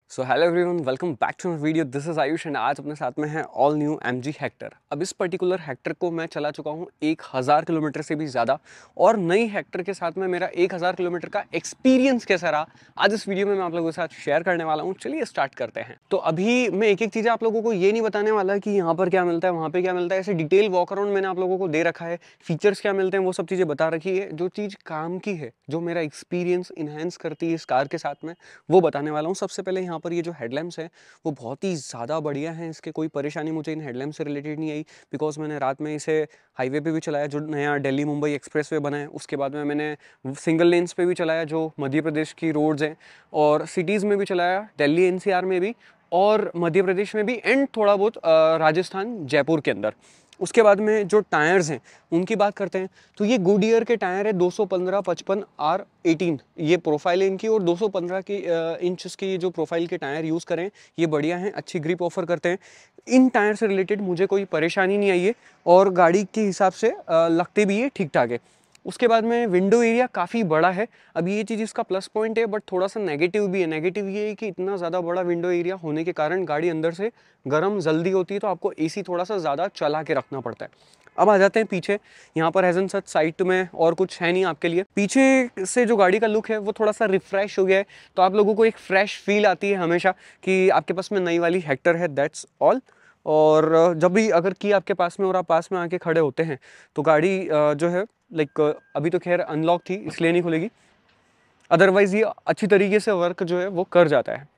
So hello everyone, welcome back to my video. This is Ayush and आज अपने साथ में है ऑल न्यू MG हेक्टर। अब इस पर्टिकुलर हेक्टर को मैं चला चुका हूँ 1000 किलोमीटर से भी ज़्यादा, और नई हेक्टर के साथ में मेरा 1000 किलोमीटर का एक्सपीरियंस कैसा रहा आज इस वीडियो में मैं आप लोगों के साथ शेयर करने वाला हूँ। चलिए स्टार्ट करते हैं। तो अभी मैं एक एक चीज़ आप लोगों को ये नहीं बताने वाला कि यहाँ पर क्या मिलता है, वहाँ पर क्या मिलता है। ऐसे डिटेल वॉक अराउंड मैंने आप लोगों को दे रखा है, फीचर्स क्या मिलते हैं वो सब चीज़ें बता रखी है। जो चीज़ काम की है, जो मेरा एक्सपीरियंस इन्हेंस करती है इस कार के साथ में, वो बताने वाला हूँ। सबसे पहले यहाँ पर ये जो हेडलैम्प्स है वो बहुत ही ज़्यादा बढ़िया हैं। इसके कोई परेशानी मुझे इन हेडलैम्प से रिलेटेड नहीं आई, बिकॉज मैंने रात में इसे हाईवे पे भी चलाया जो नया दिल्ली मुंबई एक्सप्रेसवे बना है। उसके बाद में मैंने सिंगल लेन्स पे भी चलाया जो मध्य प्रदेश की रोड्स हैं, और सिटीज़ में भी चलाया, दिल्ली NCR में भी और मध्य प्रदेश में भी, एंड थोड़ा बहुत राजस्थान जयपुर के अंदर। उसके बाद में जो टायर्स हैं उनकी बात करते हैं तो ये गुडियर के टायर है 215 55 R18, ये प्रोफाइल है इनकी, और 215 की इंचेस के ये जो प्रोफाइल के टायर यूज़ करें ये बढ़िया हैं, अच्छी ग्रिप ऑफर करते हैं। इन टायर से रिलेटेड मुझे कोई परेशानी नहीं आई है, और गाड़ी के हिसाब से लगते भी ये ठीक ठाक है। उसके बाद में विंडो एरिया काफ़ी बड़ा है। अभी ये चीज़ इसका प्लस पॉइंट है, बट थोड़ा सा नेगेटिव भी है। नेगेटिव ये है कि इतना ज़्यादा बड़ा विंडो एरिया होने के कारण गाड़ी अंदर से गर्म जल्दी होती है, तो आपको AC थोड़ा सा ज़्यादा चला के रखना पड़ता है। अब आ जाते हैं पीछे। यहाँ पर हैज़न सच साइड में और कुछ है नहीं आपके लिए। पीछे से जो गाड़ी का लुक है वो थोड़ा सा रिफ्रेश हो गया है, तो आप लोगों को एक फ्रेश फील आती है हमेशा कि आपके पास में नई वाली हेक्टर है, दैट्स ऑल। और जब भी अगर की आपके पास में और आप पास में आके खड़े होते हैं तो गाड़ी जो है लाइक अभी तो खैर अनलॉक थी इसलिए नहीं खुलेगी, अदरवाइज ये अच्छी तरीके से वर्क जो है वो कर जाता है।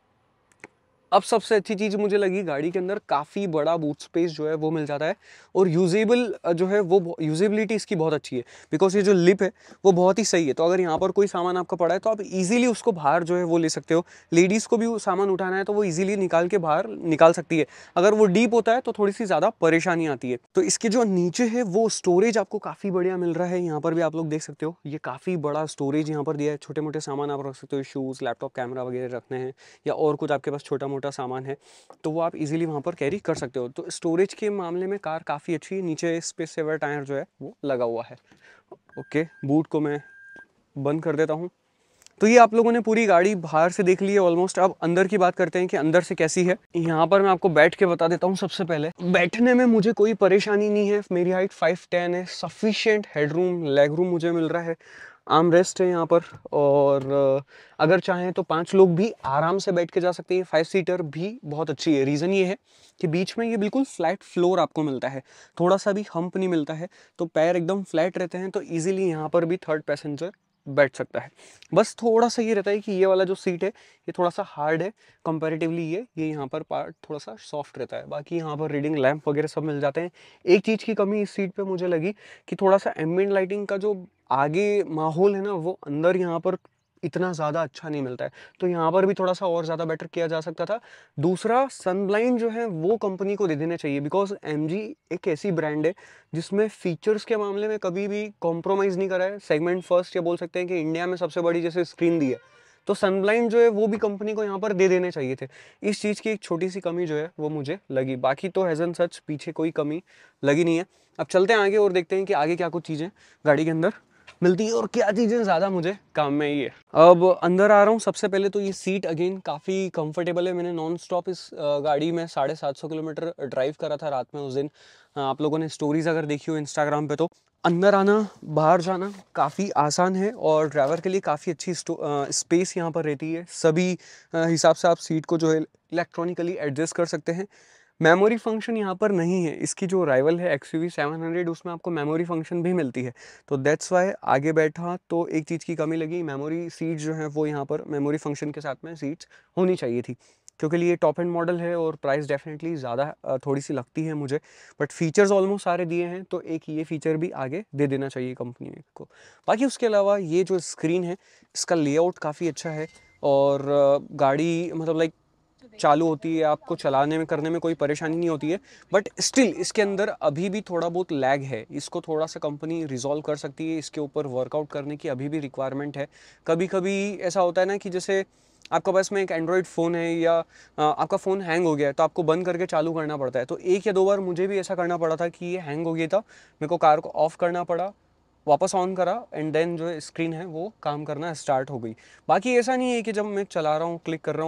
अब सबसे अच्छी चीज़ मुझे लगी, गाड़ी के अंदर काफ़ी बड़ा बूट स्पेस जो है वो मिल जाता है, और यूजेबल जो है वो यूजेबिलिटी इसकी बहुत अच्छी है, बिकॉज ये जो लिप है वो बहुत ही सही है। तो अगर यहाँ पर कोई सामान आपका पड़ा है तो आप इजीली उसको बाहर जो है वो ले सकते हो। लेडीज़ को भी वो सामान उठाना है तो वो इजीली निकाल के बाहर निकाल सकती है। अगर वो डीप होता है तो थोड़ी सी ज़्यादा परेशानी आती है। तो इसके जो नीचे है वो स्टोरेज आपको काफ़ी बढ़िया मिल रहा है। यहाँ पर भी आप लोग देख सकते हो ये काफ़ी बड़ा स्टोरेज यहाँ पर दिया है। छोटे मोटे सामान आप रख सकते हो, शूज़, लैपटॉप, कैमरा वगैरह रखने हैं, या और कुछ आपके पास छोटा मोटा सामान है तो वो आप इजीली वहाँ पर कैरी कर सकते हो। तो स्टोरेज के मामले में कार काफ़ी अच्छी है। नीचे स्पेस सेवर टायर जो है वो लगा हुआ है। ओके, बूट को मैं बंद कर देता हूँ। तो ये आप लोगों ने पूरी गाड़ी बाहर से देख ली है ऑलमोस्ट। अब अंदर की बात करते हैं कि अंदर से कैसी है। यहाँ पर मैं आपको बैठ के बता देता हूँ। सबसे पहले बैठने में मुझे कोई परेशानी नहीं है। मेरी हाइट 5'10" है, सफिशिएंट हेडरूम, लेग रूम मुझे मिल रहा है, आर्म रेस्ट है यहाँ पर, और अगर चाहें तो 5 लोग भी आराम से बैठ के जा सकते हैं। 5 सीटर भी बहुत अच्छी है। रीज़न ये है कि बीच में ये बिल्कुल फ्लैट फ्लोर आपको मिलता है, थोड़ा सा भी हम्प नहीं मिलता है, तो पैर एकदम फ्लैट रहते हैं, तो ईजिली यहाँ पर भी थर्ड पैसेंजर बैठ सकता है। बस थोड़ा सा ये रहता है कि ये वाला जो सीट है ये थोड़ा सा हार्ड है कंपैरेटिवली, ये यहाँ पर पार्ट थोड़ा सा सॉफ्ट रहता है। बाकी यहाँ पर रीडिंग लैंप वगैरह सब मिल जाते हैं। एक चीज़ की कमी इस सीट पे मुझे लगी कि थोड़ा सा एम्बिएंट लाइटिंग का जो आगे माहौल है ना वो अंदर यहाँ पर इतना ज़्यादा अच्छा नहीं मिलता है, तो यहाँ पर भी थोड़ा सा और ज़्यादा बेटर किया जा सकता था। दूसरा, सनब्लाइंड जो है वो कंपनी को दे देने चाहिए, बिकॉज MG एक ऐसी ब्रांड है जिसमें फीचर्स के मामले में कभी भी कॉम्प्रोमाइज़ नहीं करा है। सेगमेंट फर्स्ट, या बोल सकते हैं कि इंडिया में सबसे बड़ी जैसे स्क्रीन दी है, तो सनब्लाइंड जो है वो भी कंपनी को यहाँ पर दे देने चाहिए थे। इस चीज़ की एक छोटी सी कमी जो है वो मुझे लगी। बाकी तो हैज़न सच पीछे कोई कमी लगी नहीं है। अब चलते हैं आगे और देखते हैं कि आगे क्या कुछ चीज़ें गाड़ी के अंदर मिलती है और क्या चीज़ें ज़्यादा मुझे काम में आई है। अब अंदर आ रहा हूँ। सबसे पहले तो ये सीट अगेन काफ़ी कंफर्टेबल है। मैंने नॉन स्टॉप इस गाड़ी में 750 किलोमीटर ड्राइव करा था रात में उस दिन। आप लोगों ने स्टोरीज अगर देखी हो इंस्टाग्राम पे, तो अंदर आना बाहर जाना काफ़ी आसान है, और ड्राइवर के लिए काफ़ी अच्छी स्पेस यहाँ पर रहती है। सभी हिसाब से आप सीट को जो है इलेक्ट्रॉनिकली एडजस्ट कर सकते हैं। मेमोरी फंक्शन यहाँ पर नहीं है। इसकी जो राइवल है XUV 700, उसमें आपको मेमोरी फंक्शन भी मिलती है, तो दैट्स वाई आगे बैठा तो एक चीज़ की कमी लगी। मेमोरी सीट जो है वो यहाँ पर मेमोरी फंक्शन के साथ में सीट्स होनी चाहिए थी, क्योंकि ये टॉप एंड मॉडल है और प्राइस डेफिनेटली ज़्यादा थोड़ी सी लगती है मुझे, बट फीचर्स ऑलमोस्ट सारे दिए हैं, तो एक ये फीचर भी आगे दे देना चाहिए कंपनी को। बाकी उसके अलावा ये जो स्क्रीन है इसका लेआउट काफ़ी अच्छा है, और गाड़ी मतलब लाइक चालू होती है, आपको चलाने में करने में कोई परेशानी नहीं होती है, बट स्टिल इसके अंदर अभी भी थोड़ा बहुत लैग है। इसको थोड़ा सा कंपनी रिजॉल्व कर सकती है। इसके ऊपर वर्कआउट करने की अभी भी रिक्वायरमेंट है। कभी कभी ऐसा होता है ना कि जैसे आपका पास में एक एंड्रॉयड फ़ोन है, या आपका फ़ोन हैंग हो गया है, तो आपको बंद करके चालू करना पड़ता है। तो 1 या 2 बार मुझे भी ऐसा करना पड़ा था कि ये हैंग हो गया था, मेरे को कार को ऑफ करना पड़ा, वापस ऑन करा, एंड देन जो स्क्रीन है वो काम करना स्टार्ट हो गई। बाकी ऐसा नहीं है कि जब मैं चला रहा हूँ, क्लिक कर रहा हूँ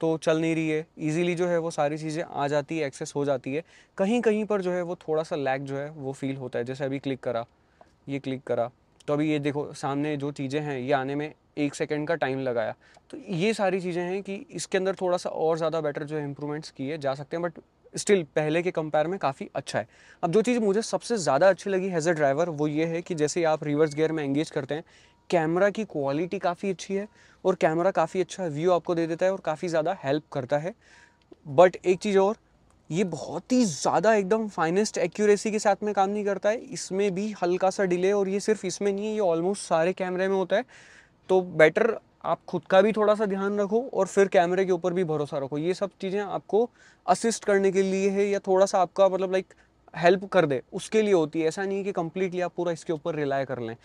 तो चल नहीं रही है, इजीली जो है वो सारी चीज़ें आ जाती है, एक्सेस हो जाती है। कहीं कहीं पर जो है वो थोड़ा सा लैग जो है वो फील होता है। जैसे अभी क्लिक करा, ये क्लिक करा, तो अभी ये देखो सामने जो चीज़ें हैं ये आने में 1 सेकंड का टाइम लगाया। तो ये सारी चीज़ें हैं कि इसके अंदर थोड़ा सा और ज़्यादा बेटर जो है इंप्रूवमेंट्स किए जा सकते हैं, बट स्टिल पहले के कंपेयर में काफ़ी अच्छा है। अब जो चीज़ मुझे सबसे ज़्यादा अच्छी लगी एज अ ड्राइवर वो ये है कि जैसे आप रिवर्स गियर में एंगेज करते हैं, कैमरा की क्वालिटी काफ़ी अच्छी है और कैमरा काफ़ी अच्छा व्यू आपको दे देता है और काफ़ी ज़्यादा हेल्प करता है। बट एक चीज़ और, ये बहुत ही ज़्यादा एकदम फाइनेस्ट एक्यूरेसी के साथ में काम नहीं करता है, इसमें भी हल्का सा डिले, और ये सिर्फ इसमें नहीं है, ये ऑलमोस्ट सारे कैमरे में होता है। तो बेटर आप खुद का भी थोड़ा सा ध्यान रखो और फिर कैमरे के ऊपर भी भरोसा रखो। ये सब चीज़ें आपको असिस्ट करने के लिए है, या थोड़ा सा आपका मतलब लाइक हेल्प कर दे उसके लिए होती है। ऐसा नहीं है कि कम्प्लीटली आप पूरा इसके ऊपर रिलाय कर लें।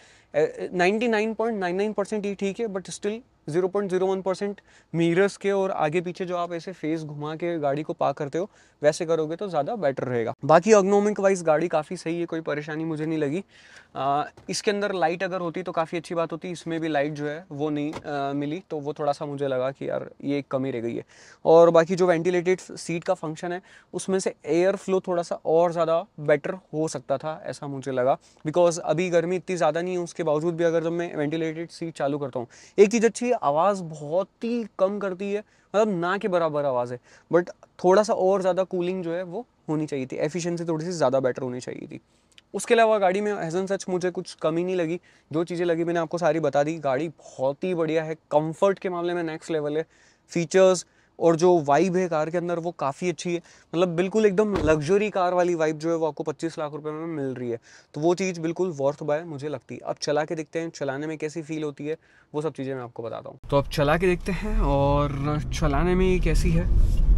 99.99% ये ठीक है, बट स्टिल 0.01% मिरर्स के और आगे पीछे जो आप ऐसे फेस घुमा के गाड़ी को पार्क करते हो वैसे करोगे तो ज़्यादा बेटर रहेगा। बाकी अर्गोनॉमिक वाइज गाड़ी काफ़ी सही है, कोई परेशानी मुझे नहीं लगी। इसके अंदर लाइट अगर होती तो काफ़ी अच्छी बात होती, इसमें भी लाइट जो है वो नहीं मिली, तो वो थोड़ा सा मुझे लगा कि यार ये एक कमी रह गई है। और बाकी जो वेंटिलेटेड सीट का फंक्शन है उसमें से एयर फ्लो थोड़ा सा और ज़्यादा बेटर हो सकता था, ऐसा मुझे लगा। बिकॉज अभी गर्मी इतनी ज़्यादा नहीं है, उसके बावजूद भी अगर जब मैं वेंटिलेटेड सीट चालू करता हूँ, एक चीज़ अच्छी है, आवाज़ बहुत ही कम करती है, मतलब ना के बराबर आवाज़ है, बट थोड़ा सा और ज़्यादा कूलिंग जो है वो होनी चाहिए थी, एफिशिएंसी थोड़ी सी ज़्यादा बेटर होनी चाहिए थी। उसके अलावा गाड़ी में एज एन सच मुझे कुछ कमी नहीं लगी, जो चीज़ें लगी मैंने आपको सारी बता दी। गाड़ी बहुत ही बढ़िया है, कंफर्ट के मामले में नेक्स्ट लेवल है, फीचर्स और जो वाइब है कार के अंदर वो काफ़ी अच्छी है, मतलब बिल्कुल एकदम लग्जरी कार वाली वाइब जो है वो आपको 25 लाख रुपए में मिल रही है, तो वो चीज़ बिल्कुल वर्थ बाय मुझे लगती है। अब चला के देखते हैं चलाने में कैसी फील होती है, वो सब चीज़ें मैं आपको बताता हूँ। तो अब चला के देखते हैं और चलाने में ये कैसी है।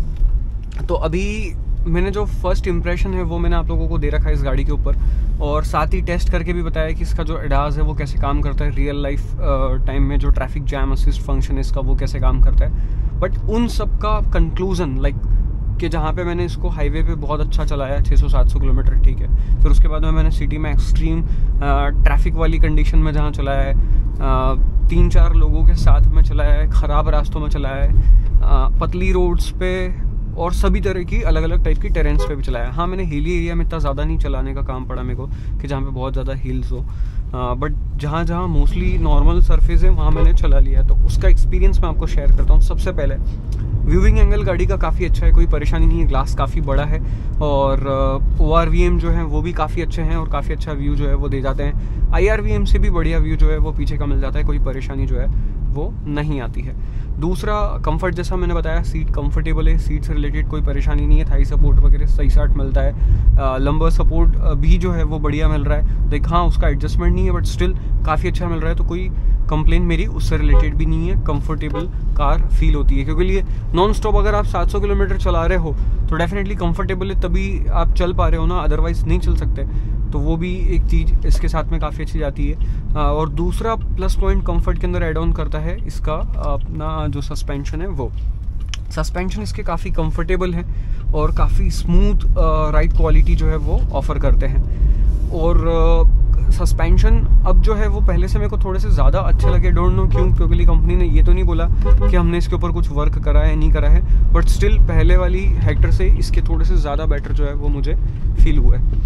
तो अभी मैंने जो फर्स्ट इम्प्रेशन है वो मैंने आप लोगों को दे रखा है इस गाड़ी के ऊपर, और साथ ही टेस्ट करके भी बताया कि इसका जो एडास है वो कैसे काम करता है, रियल लाइफ टाइम में जो ट्रैफिक जैम असिस्ट फंक्शन है इसका वो कैसे काम करता है। बट उन सब का कंक्लूजन लाइक कि जहाँ पे मैंने इसको हाईवे पे बहुत अच्छा चलाया 600-700 किलोमीटर, ठीक है, फिर उसके बाद में मैंने सिटी में एक्सट्रीम ट्रैफिक वाली कंडीशन में जहाँ चलाया है, 3-4 लोगों के साथ में चलाया है, ख़राब रास्तों में चलाया है, पतली रोड्स पे और सभी तरह की अलग अलग टाइप की टेरेंस पे भी चलाया। हाँ, मैंने हिली एरिया में इतना ज़्यादा नहीं चलाने का काम पड़ा मेरे को कि जहाँ पे बहुत ज़्यादा हिल्स हो, बट जहाँ जहाँ मोस्टली नॉर्मल सरफेस है वहाँ मैंने चला लिया, तो उसका एक्सपीरियंस मैं आपको शेयर करता हूँ। सबसे पहले व्यूइंग एंगल गाड़ी का काफ़ी अच्छा है, कोई परेशानी नहीं है, ग्लास काफ़ी बड़ा है, और ORVM जो है वो भी काफ़ी अच्छे हैं और काफ़ी अच्छा व्यू जो है वो दे जाते हैं। IRVM से भी बढ़िया व्यू जो है वो पीछे का मिल जाता है, कोई परेशानी जो है वो नहीं आती है। दूसरा, कंफर्ट जैसा मैंने बताया, सीट कंफर्टेबल है, सीट से रिलेटेड कोई परेशानी नहीं है, थाई सपोर्ट वगैरह सही साट मिलता है, लंबर सपोर्ट भी जो है वो बढ़िया मिल रहा है। देख हाँ, उसका एडजस्टमेंट नहीं है बट स्टिल काफ़ी अच्छा मिल रहा है, तो कोई कंप्लेन मेरी उससे रिलेटेड भी नहीं है। कंफर्टेबल कार फील होती है, क्योंकि लिए नॉन स्टॉप अगर आप 700 किलोमीटर चला रहे हो तो डेफिनेटली कंफर्टेबल है, तभी आप चल पा रहे हो ना, अदरवाइज नहीं चल सकते। तो वो भी एक चीज़ इसके साथ में काफ़ी अच्छी जाती है। और दूसरा प्लस पॉइंट कंफर्ट के अंदर ऐड ऑन करता है इसका अपना जो सस्पेंशन है, वो सस्पेंशन इसके काफ़ी कंफर्टेबल है और काफ़ी स्मूथ राइड क्वालिटी जो है वो ऑफ़र करते हैं। और सस्पेंशन अब जो है वो पहले से मेरे को थोड़े से ज़्यादा अच्छे लगे, डोंट नो क्यों, क्योंकि कंपनी ने ये तो नहीं बोला कि हमने इसके ऊपर कुछ वर्क करा है नहीं करा है, बट स्टिल पहले वाली हेक्टर से इसके थोड़े से ज़्यादा बेटर जो है वो मुझे फील हुआ है।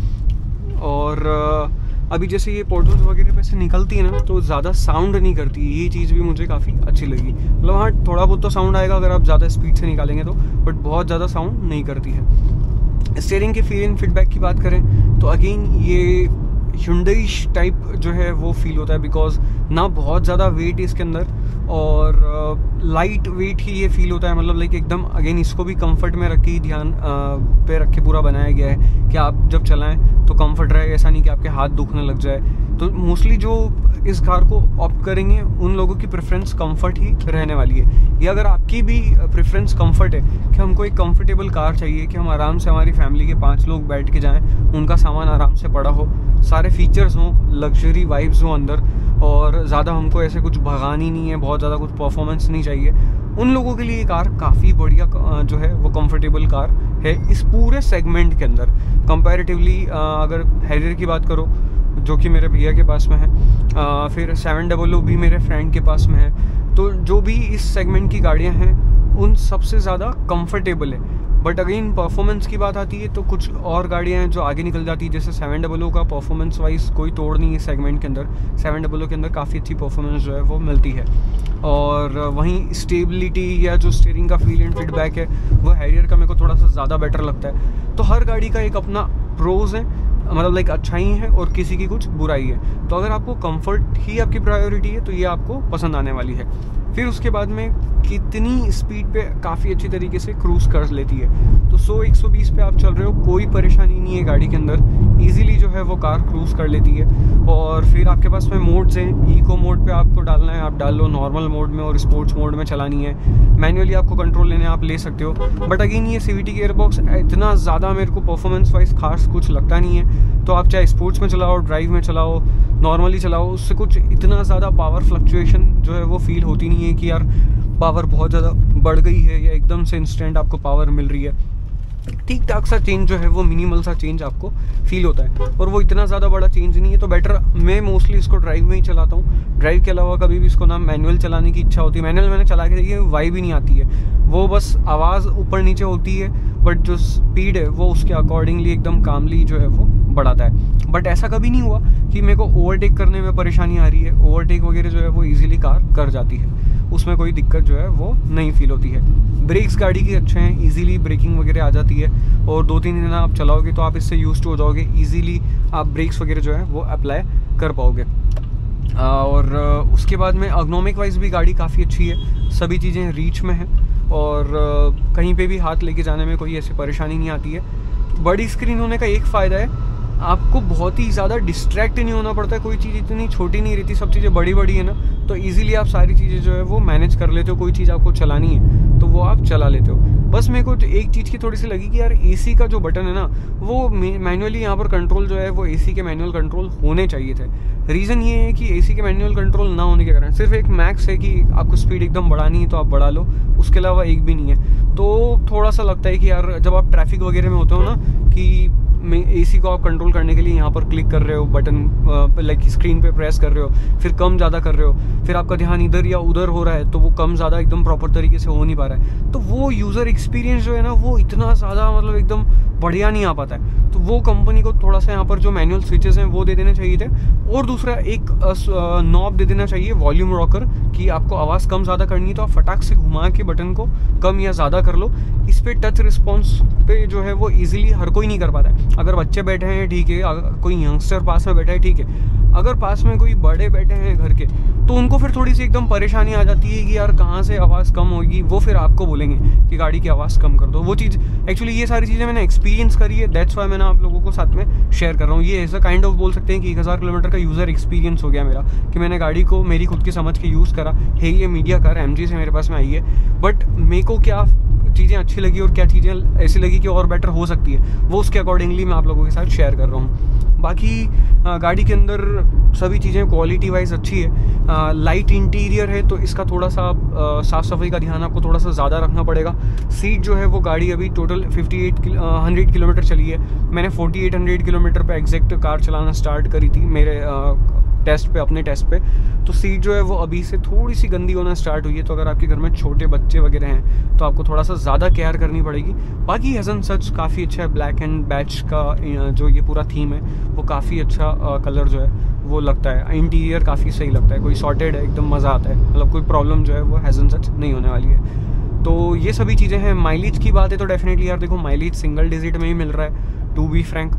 और अभी जैसे ये पोर्टल्स वगैरह पे से निकलती है ना, तो ज़्यादा साउंड नहीं करती, ये चीज़ भी मुझे काफ़ी अच्छी लगी। मतलब हाँ, थोड़ा बहुत तो साउंड आएगा अगर आप ज़्यादा स्पीड से निकालेंगे तो, बट बहुत ज़्यादा साउंड नहीं करती है। स्टीयरिंग के फीलिंग फीडबैक की बात करें तो अगेन ये Hyundai टाइप जो है वो फील होता है, बिकॉज ना बहुत ज़्यादा वेट है इसके अंदर और लाइट वेट ही ये फील होता है, मतलब लाइक एकदम अगेन इसको भी कंफर्ट में रख के ध्यान पे रख के पूरा बनाया गया है कि आप जब चलाएं तो कंफर्ट रहे, ऐसा नहीं कि आपके हाथ दुखने लग जाए। तो मोस्टली जो इस कार को ऑप्ट करेंगे उन लोगों की प्रेफरेंस कंफर्ट ही रहने वाली है। या अगर आपकी भी प्रेफरेंस कंफर्ट है कि हमको एक कंफर्टेबल कार चाहिए कि हम आराम से हमारी फैमिली के 5 लोग बैठ के जाएं, उनका सामान आराम से पड़ा हो, सारे फीचर्स हों, लग्जरी वाइब्स हों अंदर, और ज़्यादा हमको ऐसे कुछ भगानी नहीं है, बहुत ज़्यादा कुछ परफॉर्मेंस नहीं चाहिए, उन लोगों के लिए ये कार काफ़ी बढ़िया जो है वो कंफर्टेबल कार है इस पूरे सेगमेंट के अंदर। कंपैरेटिवली अगर हैरियर की बात करो जो कि मेरे भैया के पास में है, फिर 700 भी मेरे फ्रेंड के पास में है, तो जो भी इस सेगमेंट की गाड़ियां हैं उन सबसे ज़्यादा कंफर्टेबल है। बट अगेन परफॉर्मेंस की बात आती है तो कुछ और गाड़ियाँ हैं जो आगे निकल जाती है, जैसे 700 का परफॉर्मेंस वाइज कोई तोड़ नहीं है सेगमेंट के अंदर। 700 के अंदर काफ़ी अच्छी परफॉर्मेंस जो है वो मिलती है। और वहीं स्टेबिलिटी या जो स्टीयरिंग का फील एंड फीडबैक है वो हैरियर का मेरे को थोड़ा सा ज़्यादा बेटर लगता है। तो हर गाड़ी का एक अपना प्रोज है, मतलब लाइक अच्छाई है और किसी की कुछ बुराई है। तो अगर आपको कंफर्ट ही आपकी प्रायोरिटी है तो ये आपको पसंद आने वाली है। फिर उसके बाद में कितनी स्पीड पे काफ़ी अच्छी तरीके से क्रूज़ कर लेती है। तो 100-120 पे आप चल रहे हो, कोई परेशानी नहीं है गाड़ी के अंदर, इजीली जो है वो कार क्रूज़ कर लेती है। और फिर आपके पास में मोड्स हैं, इको मोड पे आपको डालना है आप डाल लो, नॉर्मल मोड में और स्पोर्ट्स मोड में चलानी है, मैनुअली आपको कंट्रोल लेने आप ले सकते हो। बट अगेन ये CVT गियरबॉक्स इतना ज़्यादा मेरे को परफॉर्मेंस वाइज खास कुछ लगता नहीं है। तो आप चाहे स्पोर्ट्स में चलाओ, ड्राइव में चलाओ, नॉर्मली चलाओ, उससे कुछ इतना ज़्यादा पावर फ्लक्चुएशन जो है वो फील होती नहीं है कि यार पावर बहुत ज़्यादा बढ़ गई है या एकदम से इंस्टेंट आपको पावर मिल रही है। ठीक ठाक सा चेंज जो है वो मिनिमल सा चेंज आपको फील होता है, और वो इतना ज़्यादा बड़ा चेंज नहीं है। तो बेटर मैं मोस्टली इसको ड्राइव में ही चलाता हूँ। ड्राइव के अलावा कभी भी इसको ना मैनुअल चलाने की इच्छा होती है। मैनुअल मैंने चला के देखी, वाइब ही नहीं आती है, वो बस आवाज़ ऊपर नीचे होती है, बट जो स्पीड है वो उसके अकॉर्डिंगली एकदम कामली जो है वो बढ़ाता है। बट ऐसा कभी नहीं हुआ कि मेरे को ओवरटेक करने में परेशानी आ रही है। ओवरटेक वगैरह जो है वो ईजिली कार कर जाती है, उसमें कोई दिक्कत जो है वो नहीं फील होती है। ब्रेक्स गाड़ी के अच्छे हैं, इजीली ब्रेकिंग वगैरह आ जाती है, और 2-3 दिन आप चलाओगे तो आप इससे यूज्ड हो जाओगे, इजीली आप ब्रेक्स वगैरह जो है वो अप्लाई कर पाओगे। और उसके बाद में एर्गोनॉमिक वाइज भी गाड़ी काफ़ी अच्छी है, सभी चीज़ें रीच में हैं, और कहीं पे भी हाथ लेके जाने में कोई ऐसी परेशानी नहीं आती है। बड़ी स्क्रीन होने का एक फ़ायदा है, आपको बहुत ही ज़्यादा डिस्ट्रैक्ट नहीं होना पड़ता है, कोई चीज़ इतनी छोटी नहीं रहती, सब चीज़ें बड़ी बड़ी है ना, तो इजीली आप सारी चीज़ें जो है वो मैनेज कर लेते हो। कोई चीज़ आपको चलानी है तो वो आप चला लेते हो। बस मेरे को एक चीज़ की थोड़ी सी लगी कि यार AC का जो बटन है ना, वो मैनुअली यहाँ पर कंट्रोल जो है वो AC के मैनुअल कंट्रोल होने चाहिए थे। रीज़न ये है कि AC के मैनुअल कंट्रोल ना होने के कारण सिर्फ एक मैक्स है कि आपको स्पीड एकदम बढ़ानी है तो आप बढ़ा लो, उसके अलावा एक भी नहीं है। तो थोड़ा सा लगता है कि यार जब आप ट्रैफिक वगैरह में होते हो ना, कि AC को आप कंट्रोल करने के लिए यहाँ पर क्लिक कर रहे हो बटन, लाइक स्क्रीन पे प्रेस कर रहे हो, फिर कम ज़्यादा कर रहे हो, फिर आपका ध्यान इधर या उधर हो रहा है तो वो कम ज़्यादा एकदम प्रॉपर तरीके से हो नहीं पा रहा है। तो वो यूज़र एक्सपीरियंस जो है ना वो इतना ज़्यादा मतलब एकदम बढ़िया नहीं आ पाता है। तो वो कंपनी को थोड़ा सा यहाँ पर जो मैनुअल स्विचेस हैं वो दे देने चाहिए थे, और दूसरा एक नॉब दे देना चाहिए वॉल्यूम रॉकर, कि आपको आवाज़ कम ज़्यादा करनी है तो आप फटाक से घुमा के बटन को कम या ज़्यादा कर लो। इस पर टच रिस्पॉन्स पे जो है वो ईजिली हर कोई नहीं कर पाता है। अगर बच्चे बैठे हैं ठीक है, अगर कोई यंगस्टर पास में बैठा है ठीक है, अगर पास में कोई बड़े बैठे हैं घर के तो उनको फिर थोड़ी सी एकदम परेशानी आ जाती है कि यार कहाँ से आवाज़ कम होगी। वो फिर आपको बोलेंगे कि गाड़ी की आवाज़ कम कर दो। वो चीज़ एक्चुअली ये सारी चीज़ें मैंने एक्सपीरियंस करी है, दैट्स वाई मैंने आप लोगों को साथ में शेयर कर रहा हूँ। ये ऐसा काइंड ऑफ बोल सकते हैं कि 1000 किलोमीटर का यूज़र एक्सपीरियंस हो गया मेरा, कि मैंने गाड़ी को मेरी खुद की समझ के यूज़ करा है। ये मीडिया कार MG से मेरे पास में आई है, बट मेरे को क्या चीज़ें अच्छी लगी और क्या चीज़ें ऐसी लगी कि और बेटर हो सकती है, वो उसके अकॉर्डिंगली मैं आप लोगों के साथ शेयर कर रहा हूँ। बाकी गाड़ी के अंदर सभी चीज़ें क्वालिटी वाइज अच्छी है। लाइट इंटीरियर है तो इसका थोड़ा सा साफ़ सफाई का ध्यान आपको थोड़ा सा ज़्यादा रखना पड़ेगा। सीट जो है वो गाड़ी अभी टोटल 100 किलोमीटर चली है। मैंने 4800 किलोमीटर पे एग्जैक्ट कार चलाना स्टार्ट करी थी मेरे टेस्ट पे, अपने टेस्ट पे। तो सीट जो है वो अभी से थोड़ी सी गंदी होना स्टार्ट हुई है, तो अगर आपके घर में छोटे बच्चे वगैरह हैं तो आपको थोड़ा सा ज़्यादा केयर करनी पड़ेगी। बाकी हैज़न सच काफ़ी अच्छा है। ब्लैक एंड बैच का जो ये पूरा थीम है वो काफ़ी अच्छा कलर जो है वो लगता है। इंटीरियर काफ़ी सही लगता है, कोई सॉर्टेड है, एकदम मज़ा आता है, मतलब कोई प्रॉब्लम जो है वो हैज़न सच नहीं होने वाली है। तो ये सभी चीज़ें हैं। माइलेज की बात है तो डेफिनेटली यार देखो, माइलेज सिंगल डिजिट में ही मिल रहा है। टू बी फ्रैंक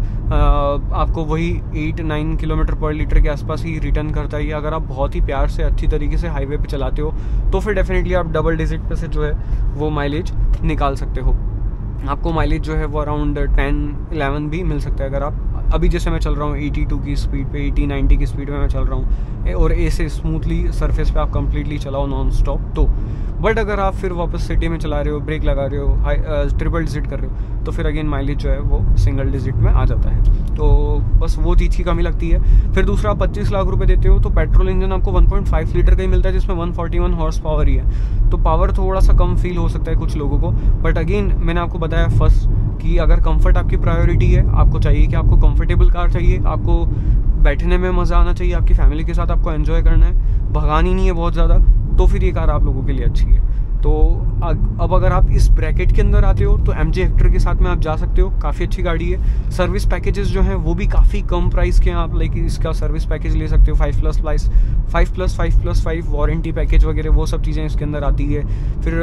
आपको वही 8-9 किलोमीटर पर लीटर के आसपास ही रिटर्न करता है। अगर आप बहुत ही प्यार से अच्छी तरीके से हाईवे पे चलाते हो तो फिर डेफिनेटली आप डबल डिजिट पे से जो है वो माइलेज निकाल सकते हो। आपको माइलेज जो है वो अराउंड 10-11 भी मिल सकता है अगर आप, अभी जैसे मैं चल रहा हूँ 82 की स्पीड पे, 80-90 की स्पीड में मैं चल रहा हूँ, और ऐसे स्मूथली सरफेस पे आप कंप्लीटली चलाओ नॉन स्टॉप तो। बट अगर आप फिर वापस सिटी में चला रहे हो, ब्रेक लगा रहे हो, ट्रिपल डिजिट कर रहे हो, तो फिर अगेन माइलेज जो है वो सिंगल डिजिट में आ जाता है। तो बस वो चीज़ की कमी लगती है। फिर दूसरा, आप 25 लाख रुपए देते हो तो पेट्रोल इंजन आपको 1.5 लीटर का ही मिलता है, जिसमें 141 हॉर्स पावर ही है। तो पावर थोड़ा सा कम फील हो सकता है कुछ लोगों को, बट अगेन मैंने आपको बताया फर्स्ट कि अगर कंफर्ट आपकी प्रायोरिटी है, आपको चाहिए कि आपको कंफर्टेबल कार चाहिए, आपको बैठने में मज़ा आना चाहिए, आपकी फैमिली के साथ आपको एंजॉय करना है, भगानी नहीं है बहुत ज़्यादा, तो फिर ये कार आप लोगों के लिए अच्छी है। तो अब अगर आप इस ब्रैकेट के अंदर आते हो तो MG हेक्टर के साथ में आप जा सकते हो, काफ़ी अच्छी गाड़ी है। सर्विस पैकेजेस जो हैं वो भी काफ़ी कम प्राइस के हैं, आप लाइक इसका सर्विस पैकेज ले सकते हो 5+5 वारंटी पैकेज वगैरह वो सब चीज़ें इसके अंदर आती है। फिर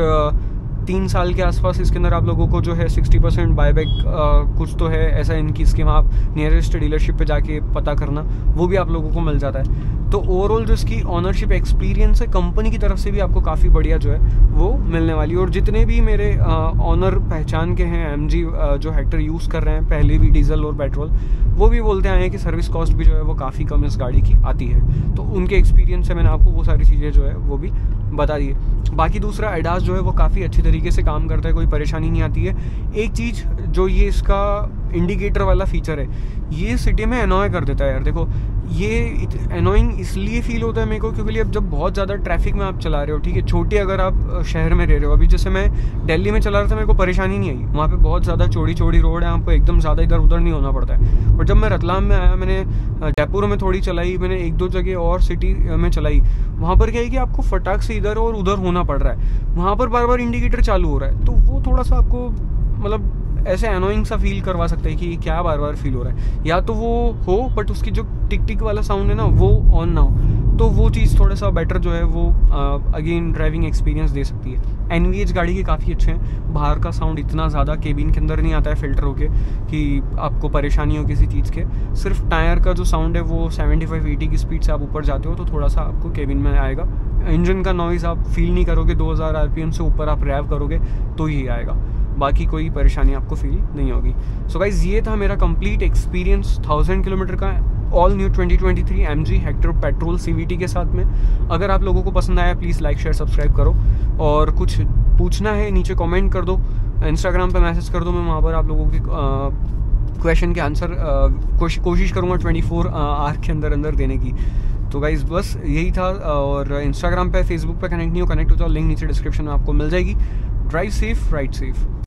3 साल के आसपास इसके अंदर आप लोगों को जो है 60% बायबैक कुछ तो है ऐसा इनकी स्कीम, आप नियरेस्ट डीलरशिप पे जाके पता करना, वो भी आप लोगों को मिल जाता है। तो ओवरऑल जो इसकी ऑनरशिप एक्सपीरियंस है कंपनी की तरफ से भी आपको काफ़ी बढ़िया जो है वो मिलने वाली है। और जितने भी मेरे ऑनर पहचान के हैं MG जो हेक्टर यूज़ कर रहे हैं पहले भी डीजल और पेट्रोल, वो भी बोलते आए हैं कि सर्विस कॉस्ट भी जो है वो काफ़ी कम इस गाड़ी की आती है। तो उनके एक्सपीरियंस से मैंने आपको वो सारी चीज़ें जो है वो भी बता दी है। बाकी दूसरा एडास जो है वो काफ़ी अच्छी तरीके से काम करता है, कोई परेशानी नहीं आती है। एक चीज़ जो ये इसका इंडिकेटर वाला फीचर है ये सिटी में एनॉय कर देता है यार। देखो ये एनोइंग इसलिए फील होता है मेरे को क्योंकि अब जब बहुत ज़्यादा ट्रैफिक में आप चला रहे हो, ठीक है, छोटे अगर आप शहर में रह रहे हो, अभी जैसे मैं दिल्ली में चला रहा था मेरे को परेशानी नहीं आई, वहाँ पे बहुत ज़्यादा चौड़ी रोड है, आपको एकदम ज़्यादा इधर उधर नहीं होना पड़ता है। और जब मैं रतलाम में आया, मैंने जयपुर में थोड़ी चलाई, मैंने 1-2 जगह और सिटी में चलाई, वहाँ पर क्या है कि आपको फटाक से इधर और उधर होना पड़ रहा है, वहाँ पर बार बार इंडिकेटर चालू हो रहा है, तो वो थोड़ा सा आपको मतलब ऐसे एनोइंग सा फील करवा सकता है कि क्या बार बार फील हो रहा है। या तो वो हो बट उसकी जो टिक टिक वाला साउंड है ना वो ऑन ना हो, तो वो चीज़ थोड़ा सा बेटर जो है वो अगेन ड्राइविंग एक्सपीरियंस दे सकती है। NVH गाड़ी के काफ़ी अच्छे हैं, बाहर का साउंड इतना ज़्यादा केबिन के अंदर नहीं आता है फिल्टर होके कि आपको परेशानी हो किसी चीज़ के। सिर्फ टायर का जो साउंड है वो 75-80 की स्पीड से आप ऊपर जाते हो तो थोड़ा सा आपको केबिन में आएगा। इंजन का नॉइज़ आप फील नहीं करोगे, 2000 RPM से ऊपर आप रैव करोगे तो ही आएगा, बाकी कोई परेशानी आपको फील नहीं होगी। सो गाइज ये था मेरा कंप्लीट एक्सपीरियंस 1000 किलोमीटर का all new 2023 MG Hector petrol CVT के साथ में। अगर आप लोगों को पसंद आया प्लीज़ लाइक शेयर सब्सक्राइब करो, और कुछ पूछना है नीचे कमेंट कर दो, इंस्टाग्राम पे मैसेज कर दो, मैं वहाँ पर आप लोगों के क्वेश्चन के आंसर कोशिश करूँगा 24 आवर के अंदर देने की। तो गाइज बस यही था, और इंस्टाग्राम पे फेसबुक पे कनेक्ट नहीं हो, कनेक्ट हो जाओ, लिंक नीचे डिस्क्रिप्शन में आपको मिल जाएगी। Drive safe, ride safe.